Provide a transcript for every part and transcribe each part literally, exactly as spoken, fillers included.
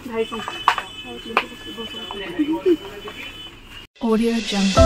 Audio Jungle.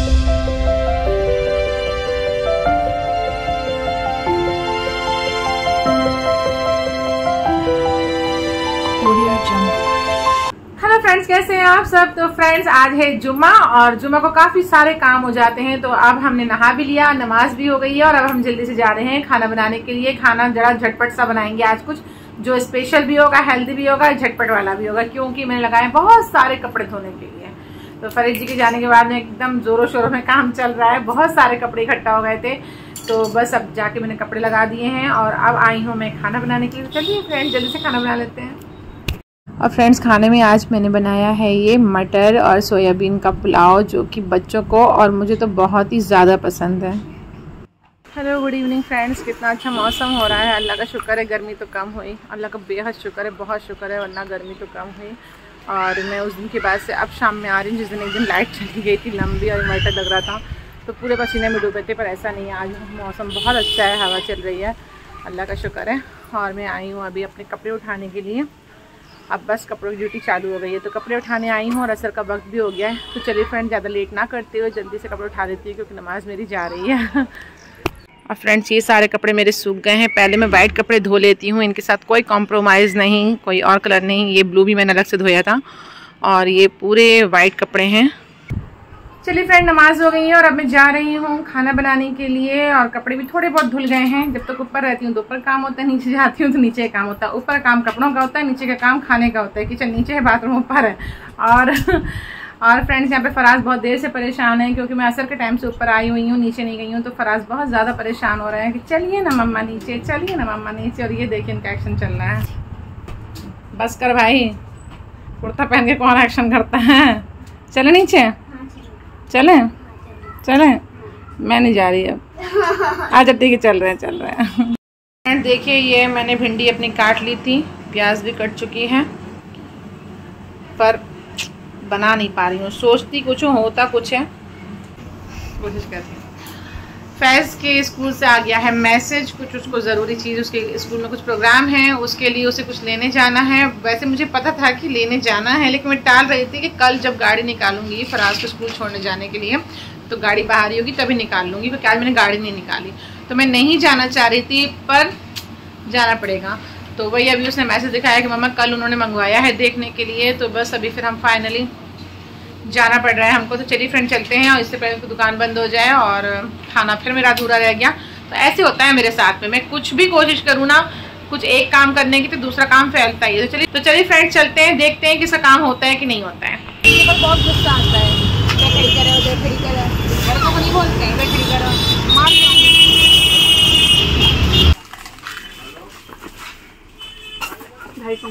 Hello friends, कैसे हैं आप सब। तो फ्रेंड्स, आज है जुम्मा और जुम्मा को काफी सारे काम हो जाते हैं। तो अब हमने नहा भी लिया, नमाज भी हो गई है और अब हम जल्दी से जा रहे हैं खाना बनाने के लिए। खाना जरा झटपट सा बनाएंगे आज, कुछ जो स्पेशल भी होगा, हेल्दी भी होगा, झटपट वाला भी होगा, क्योंकि मैंने लगाए बहुत सारे कपड़े धोने के लिए। तो फरीद जी के जाने के बाद में एकदम जोरों शोरों में काम चल रहा है, बहुत सारे कपड़े इकट्ठा हो गए थे। तो बस अब जाके मैंने कपड़े लगा दिए हैं और अब आई हूँ मैं खाना बनाने के लिए। चलिए फ्रेंड्स, जल्दी से खाना बना लेते हैं। और फ्रेंड्स, खाने में आज मैंने बनाया है ये मटर और सोयाबीन का पुलाव, जो कि बच्चों को और मुझे तो बहुत ही ज़्यादा पसंद है। Hello, good evening friends. कितना अच्छा मौसम हो रहा है, अल्लाह का शुक्र है, गर्मी तो कम हुई। अल्लाह का बेहद शुक्र है, बहुत शुक्र है, वरना गर्मी तो कम हुई। और मैं उस दिन के बाद से अब शाम में आ रही हूँ, जिस दिन एक दिन लाइट चली गई थी लंबी और इन्वर्टर लग रहा था, तो पूरे पसीने में डूबे थे। पर ऐसा नहीं है, आज मौसम बहुत अच्छा है, हवा चल रही है, अल्लाह का शुक्र है। और मैं आई हूँ अभी अपने कपड़े उठाने के लिए। अब बस कपड़ों की ड्यूटी चालू हो गई है, तो कपड़े उठाने आई हूँ और असर का वक्त भी हो गया है। तो चलिए फ्रेंड, ज़्यादा लेट ना करते हुए जल्दी से कपड़े उठा देती हूँ, क्योंकि नमाज मेरी जा रही है। और फ्रेंड्स, ये सारे कपड़े मेरे सूख गए हैं। पहले मैं वाइट कपड़े धो लेती हूँ, इनके साथ कोई कॉम्प्रोमाइज़ नहीं, कोई और कलर नहीं। ये ब्लू भी मैंने अलग से धोया था और ये पूरे वाइट कपड़े हैं। चलिए फ्रेंड, नमाज हो गई है और अब मैं जा रही हूँ खाना बनाने के लिए। और कपड़े भी थोड़े बहुत धुल गए हैं। जब तक ऊपर रहती हूँ तो ऊपर काम होता है, नीचे जाती हूँ तो नीचे का काम होता है। ऊपर काम कपड़ों का होता है, नीचे का काम खाने का होता है। किचन नीचे है, बाथरूम ऊपर है। और और फ्रेंड्स, यहाँ पे फराज बहुत देर से परेशान है, क्योंकि मैं असर के टाइम से ऊपर आई हुई हूँ, नीचे नहीं गई हूँ। तो फराज बहुत ज़्यादा परेशान हो रहे हैं कि चलिए ना मम्मा नीचे, चलिए ना मम्मा नीचे। और ये देखिए इनका एक्शन चल रहा है। बस कर भाई, कुर्ता पहन के कौन एक्शन करता है। चले नीचे, चले चले, मैं नहीं जा रही अब। आज अब देखिए चल रहे हैं चल रहे हैं देखिए, ये मैंने भिंडी अपनी काट ली थी, प्याज भी कट चुकी है, पर बना नहीं पा रही हूँ। सोचती कुछ हूँ, होता कुछ है। कोशिश करती हूँ। फैज़ के स्कूल से आ गया है मैसेज, कुछ उसको ज़रूरी चीज़, उसके स्कूल में कुछ प्रोग्राम है, उसके लिए उसे कुछ लेने जाना है। वैसे मुझे पता था कि लेने जाना है, लेकिन मैं टाल रही थी कि कल जब गाड़ी निकालूंगी फराज को स्कूल छोड़ने जाने के लिए, तो गाड़ी बाहर ही होगी तभी निकाल लूँगी, क्योंकि आज मैंने गाड़ी नहीं निकाली। तो मैं नहीं जाना चाह रही थी, पर जाना पड़ेगा। तो वही अभी उसने मैसेज दिखाया कि मम्मा कल उन्होंने मंगवाया है देखने के लिए। तो बस अभी फिर हम फाइनली जाना पड़ रहा है हमको। तो चलिए फ्रेंड, चलते हैं, और इससे पहले तो दुकान बंद हो जाए और खाना फिर मेरा अधूरा रह गया। तो ऐसे होता है मेरे साथ में, मैं कुछ भी कोशिश करूँ ना, कुछ एक काम करने की, तो दूसरा काम फैलता ही है। तो चलिए तो चलिए फ्रेंड, चलते हैं, देखते हैं कि इसका काम होता है कि नहीं होता है। पर बहुत गुस्सा आता है, क्या खड़ी करे उधर खड़ी करे, लड़कों को नहीं बोलते हैं इधर खड़ी करो, मार ढाई सौ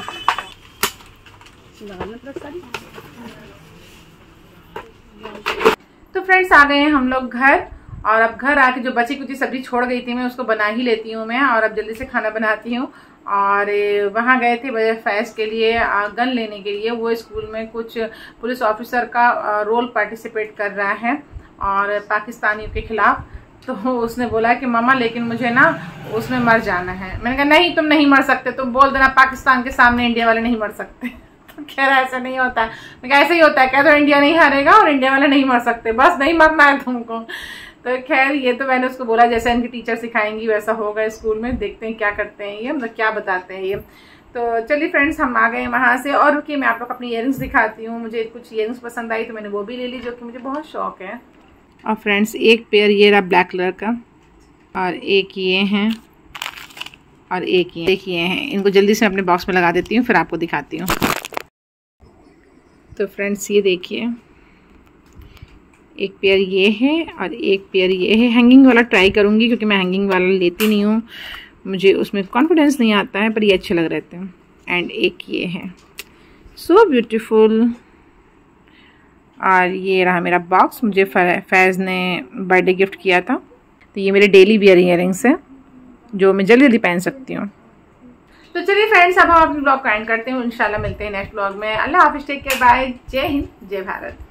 तो फ्रेंड्स, आ गए हैं हम लोग घर। और अब घर आके जो बची कुची सब्जी छोड़ गई थी मैं उसको बना ही लेती हूँ मैं, और अब जल्दी से खाना बनाती हूँ। और वहाँ गए थे फैज़ के लिए गन लेने के लिए। वो स्कूल में कुछ पुलिस ऑफिसर का रोल पार्टिसिपेट कर रहा है और पाकिस्तानियों के खिलाफ। तो उसने बोला कि मम्मा लेकिन मुझे ना उसमें मर जाना है। मैंने कहा नहीं, तुम नहीं मर सकते, तुम बोल देना पाकिस्तान के सामने इंडिया वाले नहीं मर सकते। तो कह रहा ऐसा नहीं होता है। मैं कहा ऐसे ही होता है, क्या तो इंडिया नहीं हारेगा और इंडिया वाले नहीं मर सकते, बस नहीं मरना है तुमको। तो खैर, ये तो मैंने उसको बोला जैसा इनकी टीचर सिखाएंगी वैसा होगा स्कूल में, देखते हैं क्या करते हैं ये, मतलब क्या बताते हैं ये। तो चलिए फ्रेंड्स, हम आ गए वहाँ से। और रुकिए, मैं आप लोग अपनी इयरिंग्स दिखाती हूँ। मुझे कुछ इयरिंग्स पसंद आई तो मैंने वो भी ले ली, जो कि मुझे बहुत शौक है। और फ्रेंड्स, एक पेयर ये रहा ब्लैक कलर का, और एक ये हैं, और एक ये एक ये हैं। इनको जल्दी से अपने बॉक्स में लगा देती हूँ, फिर आपको दिखाती हूँ। तो फ्रेंड्स, ये देखिए, एक पेयर ये है और एक पेयर ये है। हैंगिंग वाला ट्राई करूँगी, क्योंकि मैं हैंगिंग वाला लेती नहीं हूँ, मुझे उसमें कॉन्फिडेंस नहीं आता है, पर ये अच्छे लग रहे थे। एंड एक ये है, सो ब्यूटीफुल। और ये रहा मेरा बॉक्स, मुझे फैज़ ने बर्थडे गिफ्ट किया था। तो ये मेरे डेली वियर ईयरिंग्स हैं, जो मैं जल्दी जल्दी पहन सकती हूँ। तो चलिए फ्रेंड्स, अब हम अपने ब्लॉग का एंड करते हैं। इंशाल्लाह मिलते हैं नेक्स्ट ब्लॉग में। अल्लाह हाफिज़, टेक केयर, बाय, जय हिंद, जय भारत।